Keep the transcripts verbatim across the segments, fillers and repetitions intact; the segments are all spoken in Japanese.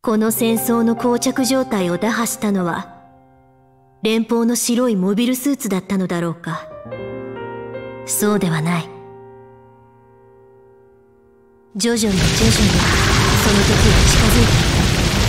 この戦争の膠着状態を打破したのは、連邦の白いモビルスーツだったのだろうか。そうではない。徐々に徐々に、その時は近づいていた。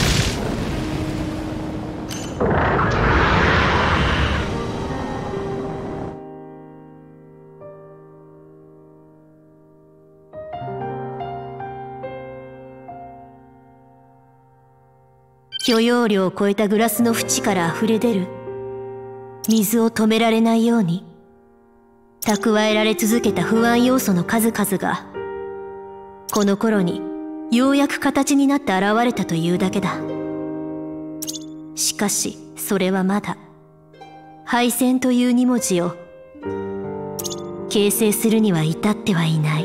許容量を超えたグラスの縁から溢れ出る水を止められないように蓄えられ続けた不安要素の数々がこの頃にようやく形になって現れたというだけだ。しかしそれはまだ敗戦というに文字を形成するには至ってはいない。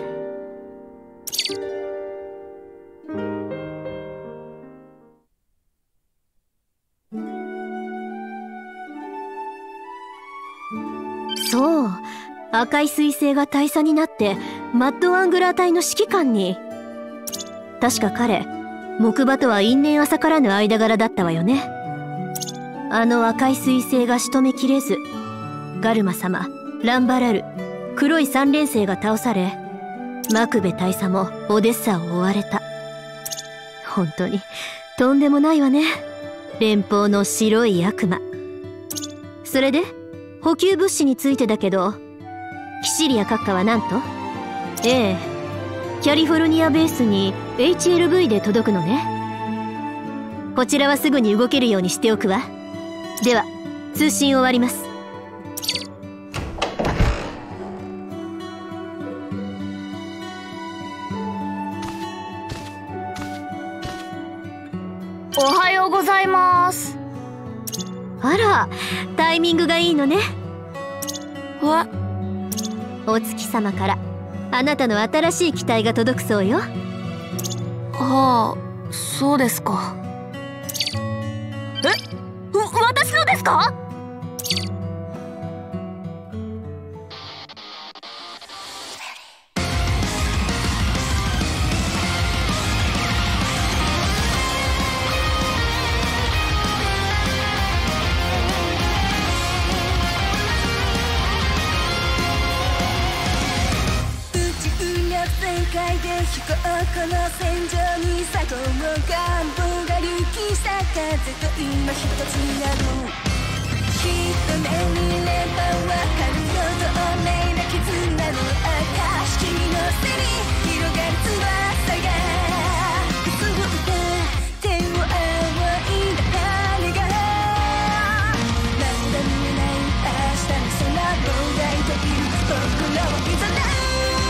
そう、赤い彗星が大佐になってマッドアングラー隊の指揮官に。確か彼、木馬とは因縁浅からぬ間柄だったわよね。あの赤い彗星が仕留めきれず、ガルマ様、ランバラル、黒い三連星が倒され、マクベ大佐もオデッサを追われた。本当にとんでもないわね、連邦の白い悪魔。それで補給物資についてだけど、キシリア閣下はなんと？ええ、キャリフォルニアベースに エイチエルブイ で届くのね。こちらはすぐに動けるようにしておくわ。では通信終わります。 おはようございます。 あら、タイミングがいいのね。 え？ お月様からあなたの新しい機体が届くそうよ。 はあ、そうですか。え？わ、私のですか？ 飛行この戦場にさとも願望が隆起した風と今一つになる。一目にればわかるよ透明な絆の証。君の背に広がる翼がくすぶって手を仰いだ誰がまだ見えない明日の空を描いている。僕らはいざない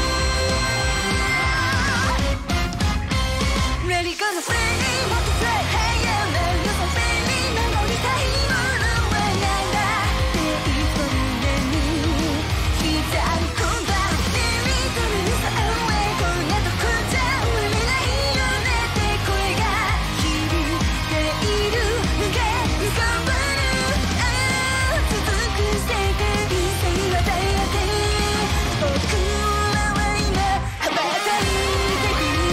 Ready gonna play, want to play, hey yeah, man, you're so friendly. 守りたいものはなんだ。テイクの胸に刻み込んだ。Baby, come in, so away. こんなとこじゃ売れないよねって声が響いているのが浮かばる。ああ、続く世界線は絶えて僕らは今羽ばたいている。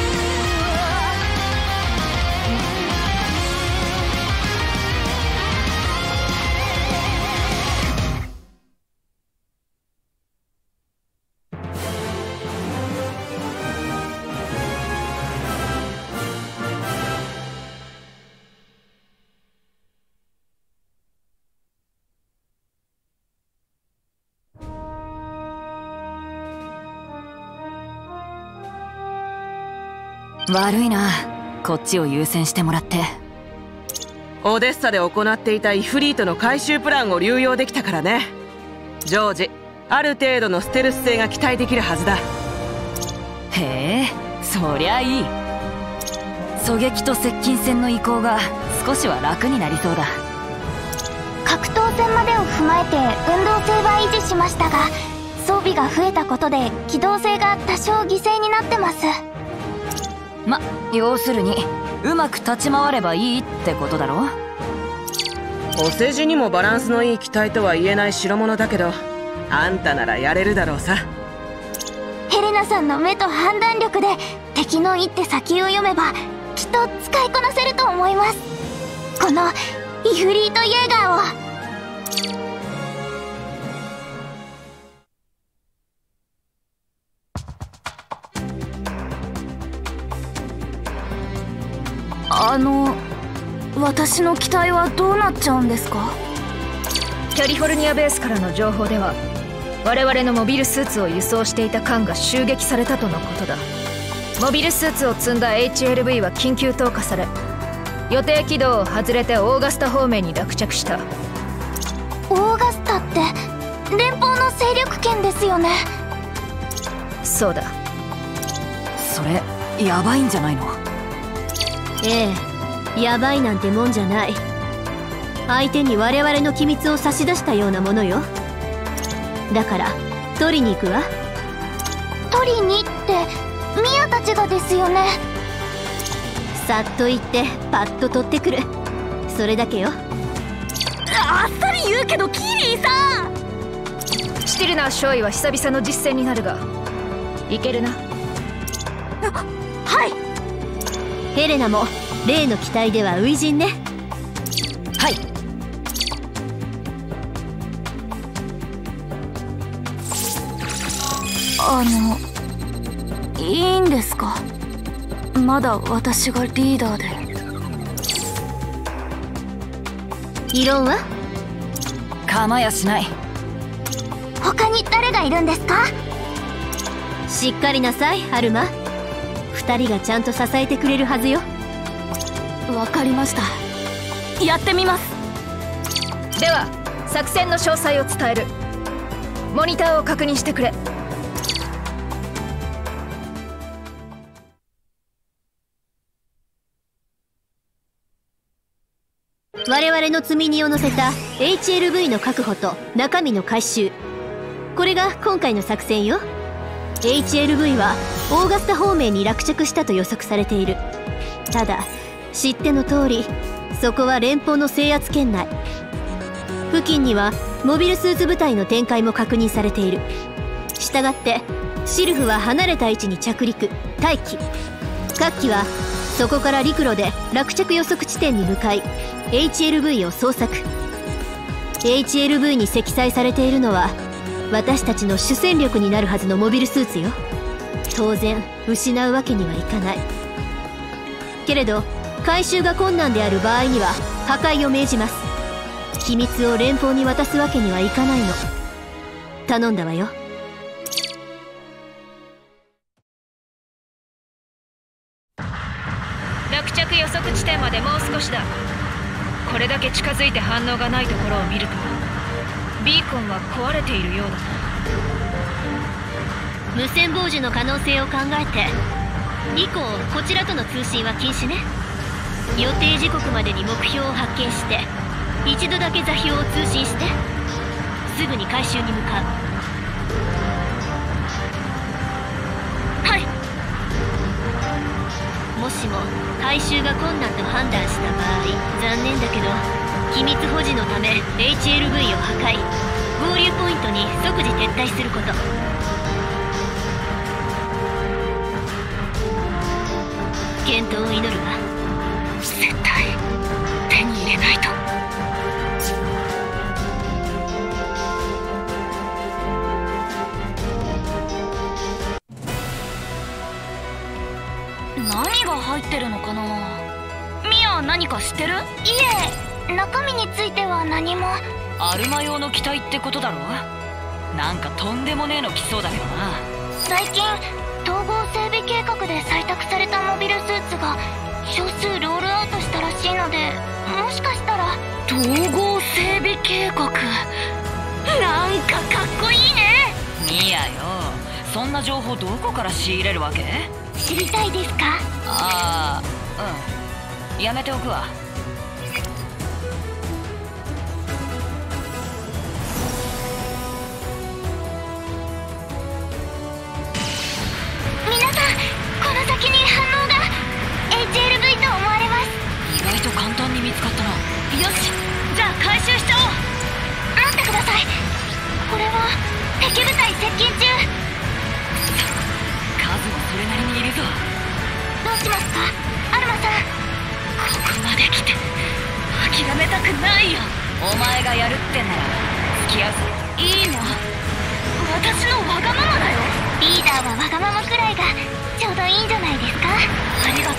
悪いな、こっちを優先してもらって。 オデッサで行っていたイフリートの回収プランを流用できたからね。ジョージ、ある程度のステルス性が期待できるはずだ。 へえ、そりゃいい。狙撃と接近戦の移行が少しは楽になりそうだ。 格闘戦までを踏まえて運動性は維持しましたが、装備が増えたことで機動性が多少犠牲になってます。 ま、要するにうまく立ち回ればいいってことだろ。 お世辞にもバランスのいい機体とは言えない代物だけど、あんたならやれるだろうさ。 ヘレナさんの目と判断力で敵の一手先を読めばきっと使いこなせると思います。このイフリート・イェーガーを。 あの私の機体はどうなっちゃうんですか？ キャリフォルニアベースからの情報では、我々のモビルスーツを輸送していた艦が襲撃されたとのことだ。モビルスーツを積んだ エイチエルブイ は緊急投下され、予定軌道を外れてオーガスタ方面に落着した。 オーガスタって連邦の勢力圏ですよね。 そうだ。 それヤバいんじゃないの？ ええ、ヤバいなんてもんじゃない。相手に我々の機密を差し出したようなものよ。だから取りに行くわ。 取りにってミアたちがですよね。 さっと行ってパッと取ってくる、それだけよ。 あっさり言うけどキリーさん。 シュティルナー少尉は久々の実戦になるが、いけるな。 はい。 ヘレナも例の機体では初陣ね。 はい。 あのいいんですか？まだ私がリーダーで。 異論は？ 構やしない。 他に誰がいるんですか？ しっかりなさいアルマ。二人がちゃんと支えてくれるはずよ。 わかりました。やってみます。 では作戦の詳細を伝える。モニターを確認してくれ。 我々の積み荷を乗せた エイチエルブイ の確保と中身の回収、これが今回の作戦よ。 エイチエルブイ はオーガスタ方面に落着したと予測されている。ただ知っての通り、そこは連邦の制圧圏内。付近にはモビルスーツ部隊の展開も確認されている。したがってシルフは離れた位置に着陸待機。各機はそこから陸路で落着予測地点に向かい エイチエルブイ を捜索。 エイチエルブイ に積載されているのは私たちの主戦力になるはずのモビルスーツよ。当然失うわけにはいかないけれど、回収が困難である場合には破壊を命じます。機密を連邦に渡すわけにはいかないの。頼んだわよ。 落着予測地点までもう少しだ。これだけ近づいて反応がないところを見ると、ビーコンは壊れているようだな。 無線傍受の可能性を考えて以降こちらとの通信は禁止ね。予定時刻までに目標を発見して一度だけ座標を通信して、すぐに回収に向かう。 はい。 もしも回収が困難と判断した場合、残念だけど機密保持のため エイチエルブイ を破壊、合流ポイントに即時撤退すること。健闘を祈るわ。 絶対手に入れないと。何が入ってるのかな。ミア、何か知ってる？ いえ、中身については何も。 アルマ用の機体ってことだろ。なんかとんでもねえの来そうだけどな。 最近統合整備計画で採択されたモビルスーツが少数ロールアウトしたらしいので、もしかしたら。 統合整備計画、なんかかっこいいね。 ミアよ、そんな情報どこから仕入れるわけ？ 知りたいですか？ ああ、うん、やめておくわ。 皆さん、この先に反応が エイチエルブイ と思われます。 意外と簡単に見つかったな。 よし、じゃあ回収しちゃおう。 待ってください。これは敵部隊接近中。 数もそれなりにいるぞ。 どうしますかアルマさん？ 諦めたくないよ。お前がやるってんなら付き合うぞ。 いいの、私のわがままだよ。リーダーはわがままくらいがちょうどいいんじゃないですか。 ありがとう。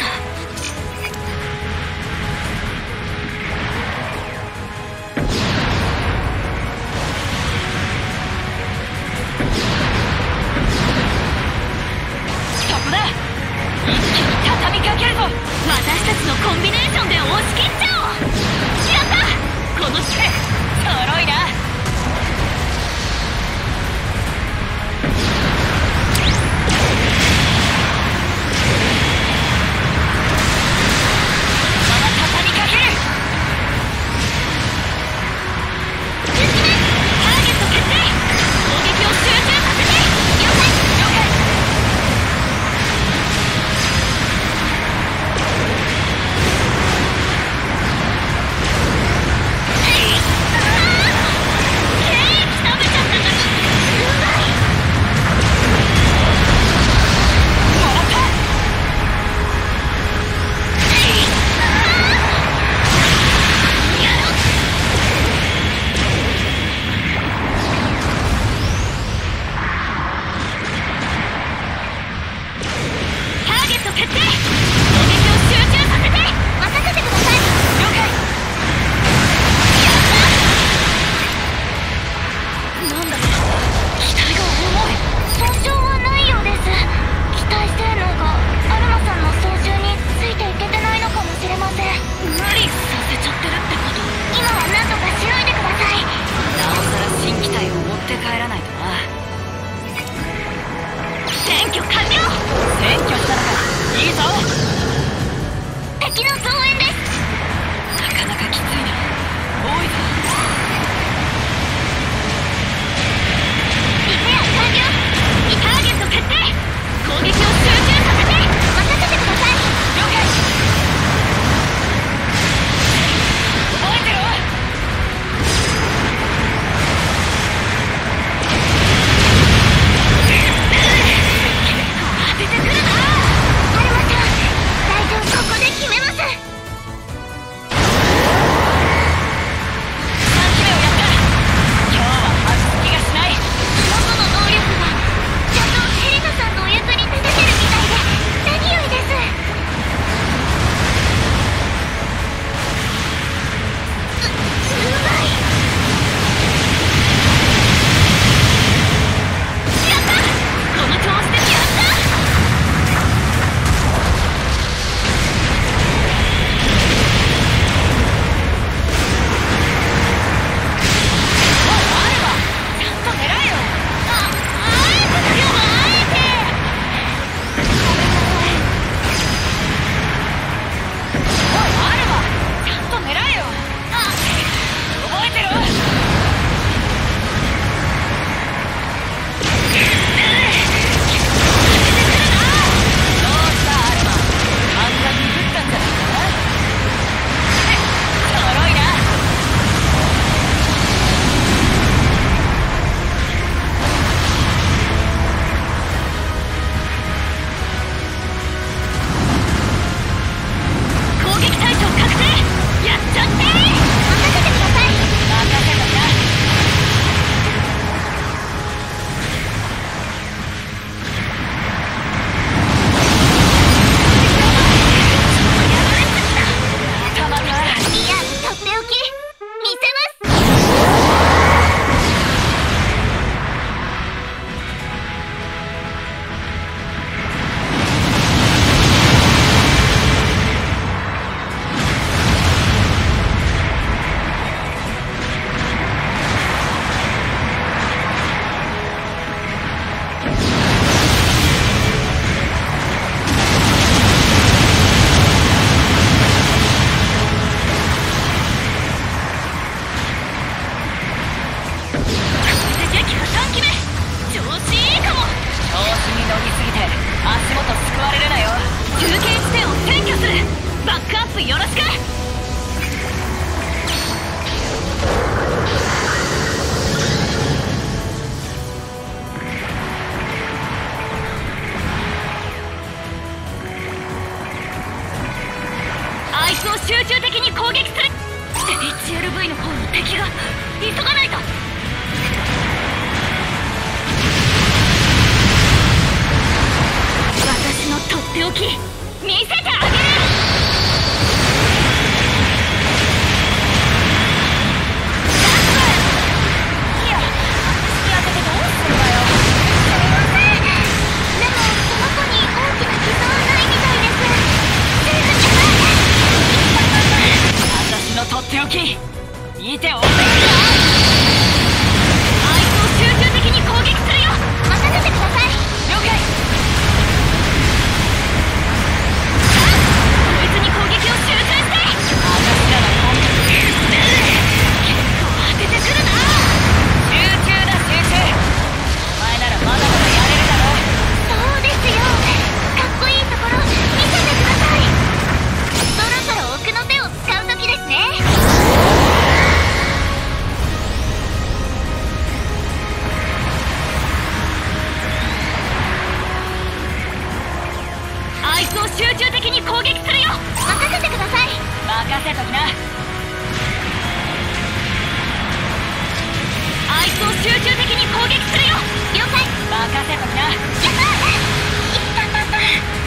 私たちのコンビネーションで押し切っちゃおう。やった、この手揃いな。また畳みかける。ターゲット決定。攻撃を集中させて。了解了解。 集中的に攻撃する。 エイチエルブイ の方の敵が急がないと。私のとっておき見せてあげる。とっておき見ておくれ。あいつを集中的に攻撃するよ。任せてください。了解。こいつに攻撃を集中して。私らの攻撃結構当ててくるな。集中だ集中。お前ならまだまだやれるだろ。そうですよ。かっこいいところ見せてください。そろそろ奥の手を使う時ですね。あいつを集中的に攻撃するよ。任せてください。任せときな。あいつを集中的に攻撃するよ。了解。任せときな。やったー。いったったった。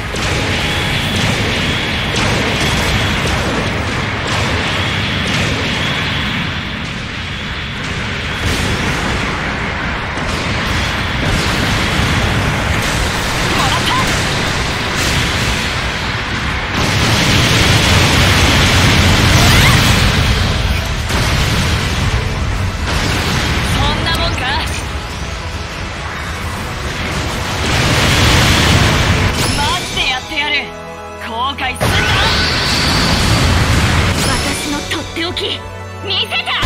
私のとっておき見せてあげる。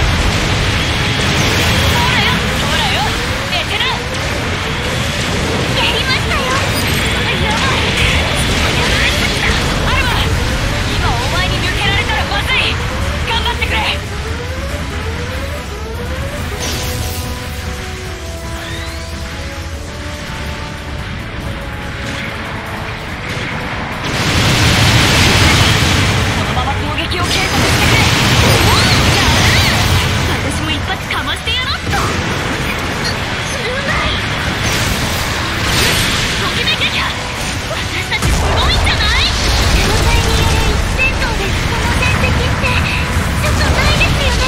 ほらよほらよベテラン。やりましたよ。やばい。やられました。アルマ今お前に抜けられたらまずい。頑張ってくれ。私も一発かましてやろっと。うまい。ときめけちゃ私たちすごいんじゃない。総裁による一戦闘でこの戦績ってちょっとないですよね。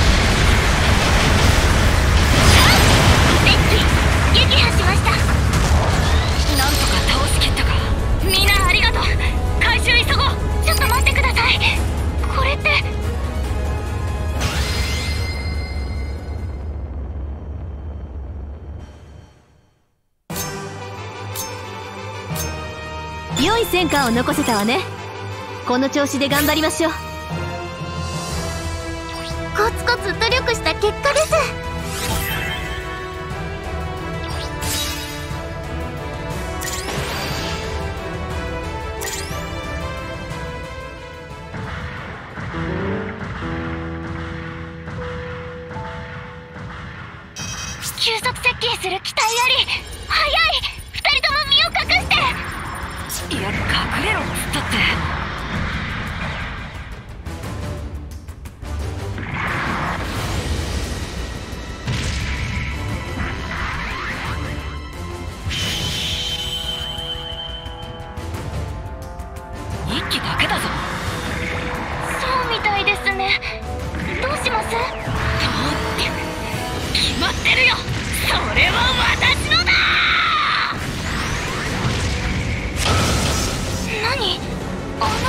敵撃破しました。なんとか倒しきったか。みんなありがとう。回収急ごう。ちょっと待ってください。これって良い戦果を残せたわね。この調子で頑張りましょう。 コツコツ努力した結果です。急速接近する機体あり。早い。二人とも身を隠して。 いや隠れろっつったって。一機だけだぞ。 そうみたいですね。どうします？ 決まってるよ。それは私のだ。 何？あ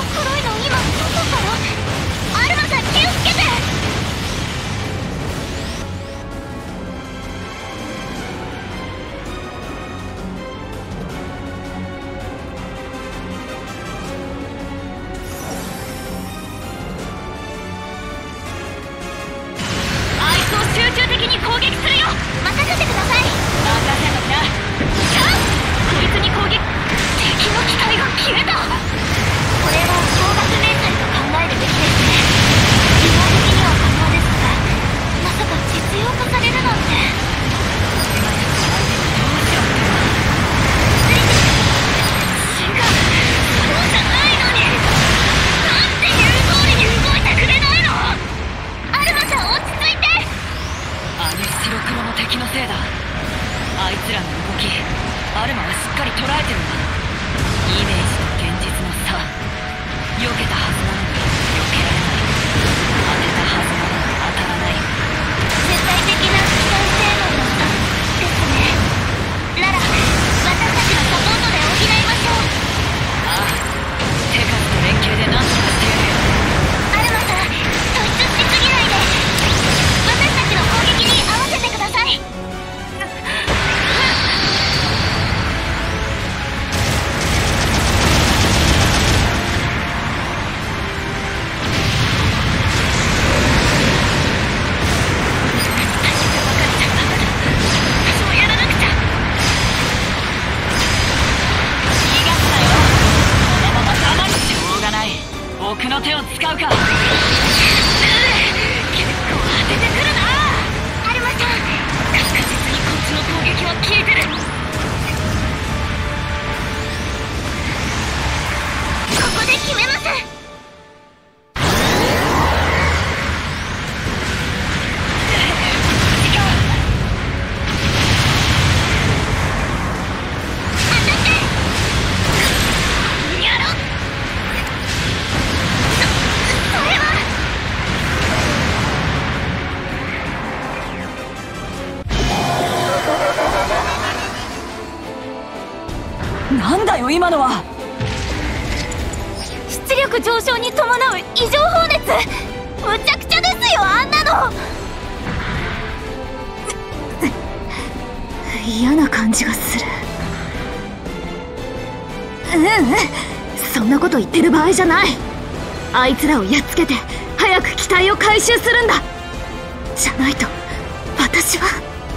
なんだよ今のは。 出力上昇に伴う異常放熱、むちゃくちゃですよあんなの。 嫌な感じがする。うんうん、そんなこと言ってる場合じゃない。あいつらをやっつけて早く機体を回収するんだ。じゃないと私は。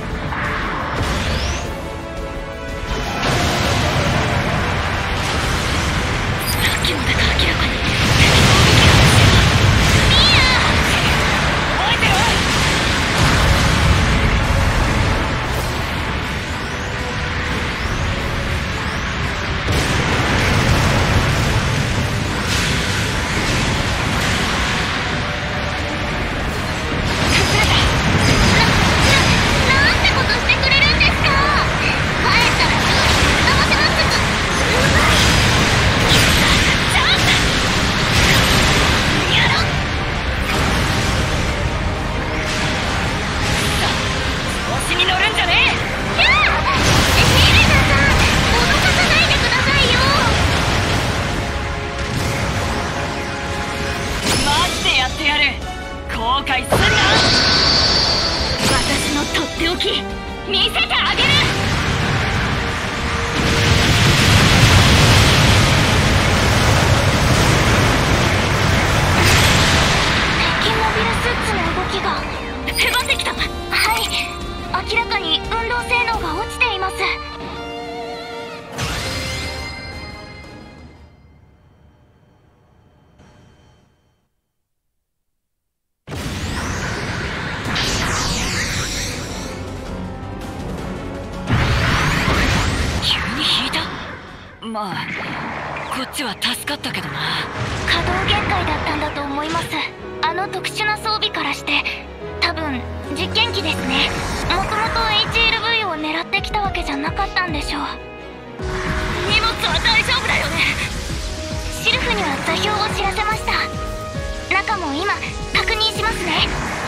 まあこっちは助かったけどな。 稼働限界だったんだと思います。あの特殊な装備からして多分実験機ですね。もともと エイチエルブイ を狙ってきたわけじゃなかったんでしょう。 荷物は大丈夫だよね。 シルフには座標を知らせました。中も今確認しますね。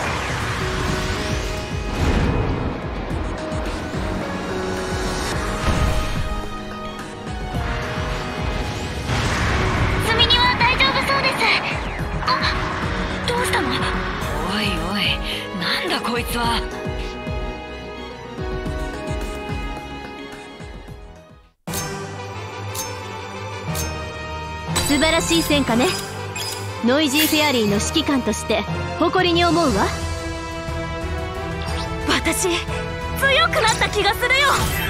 こいつは。 素晴らしい戦果ね。ノイジーフェアリーの指揮官として誇りに思うわ。 私強くなった気がするよ。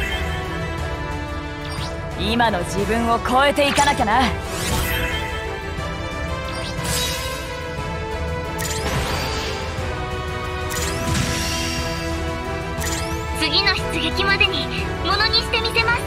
今の自分を超えていかなきゃな。 次の出撃までにものにしてみせます。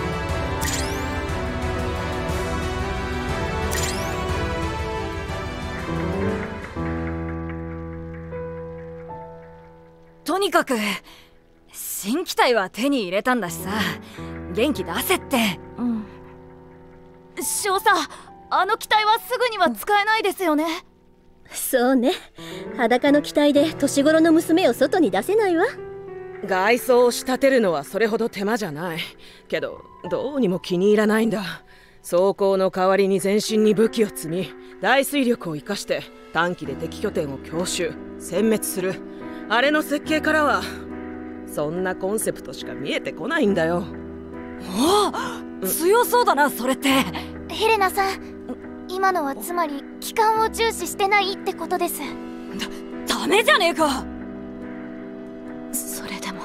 とにかく新機体は手に入れたんだしさ、元気出せって。 うん。少佐、あの機体はすぐには使えないですよね。 そうね、裸の機体で年頃の娘を外に出せないわ。 外装を仕立てるのはそれほど手間じゃないけど、どうにも気に入らないんだ。装甲の代わりに全身に武器を積み、大水力を生かして短期で敵拠点を強襲殲滅する、あれの設計からはそんなコンセプトしか見えてこないんだよ。 おお、強そうだなそれって。 ヘレナさん、今のはつまり帰還を重視してないってことです。 ダメじゃねえか。 それでも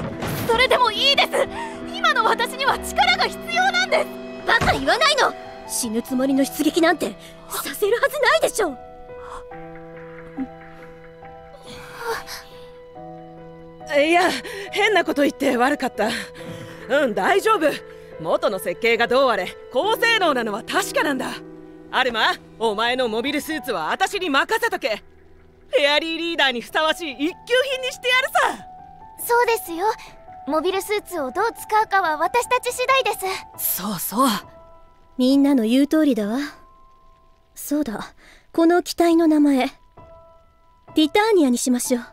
それでもいいです。今の私には力が必要なんです。 バカ言わないの。 死ぬつもりの出撃なんてさせるはずないでしょ。 いや、変なこと言って悪かった。うん、大丈夫。元の設計がどうあれ高性能なのは確かなんだ。アルマ、お前のモビルスーツは私に任せとけ。フェアリーリーダーにふさわしい一級品にしてやるさ。 そうですよ。モビルスーツをどう使うかは私たち次第です。 そうそう。 みんなの言う通りだわ。そうだ、この機体の名前ティターニアにしましょう。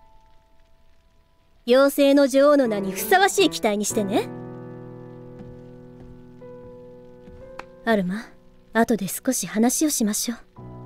妖精の女王の名にふさわしい機体にしてね。アルマ、後で少し話をしましょう。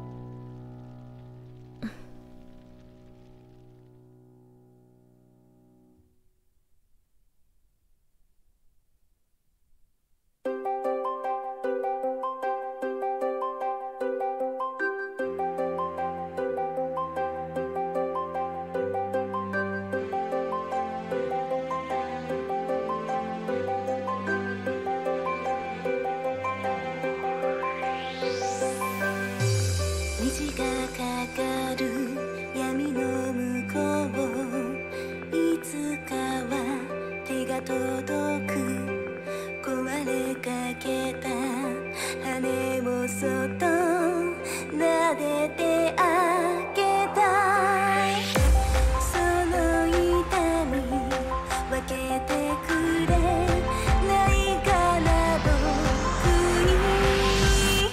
虹がかかる闇の向こう、いつかは手が届く。壊れかけた羽もそっと撫でてあげたい。その痛み分けてくれないかな僕に。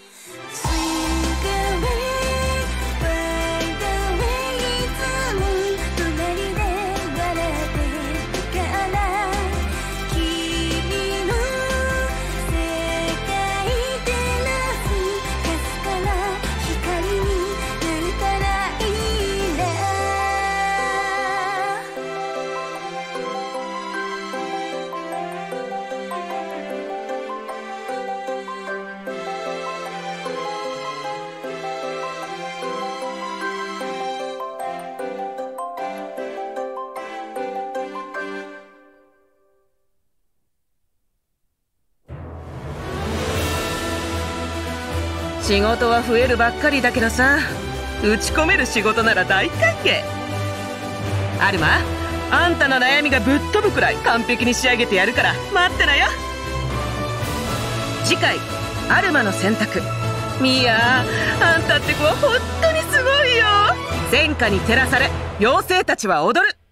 仕事は増えるばっかりだけどさ、打ち込める仕事なら大歓迎。アルマ、あんたの悩みがぶっ飛ぶくらい完璧に仕上げてやるから待ってなよ。次回「アルマの選択」。ミヤ、あんたって子は本当にすごいよ。戦火に照らされ妖精たちは踊る。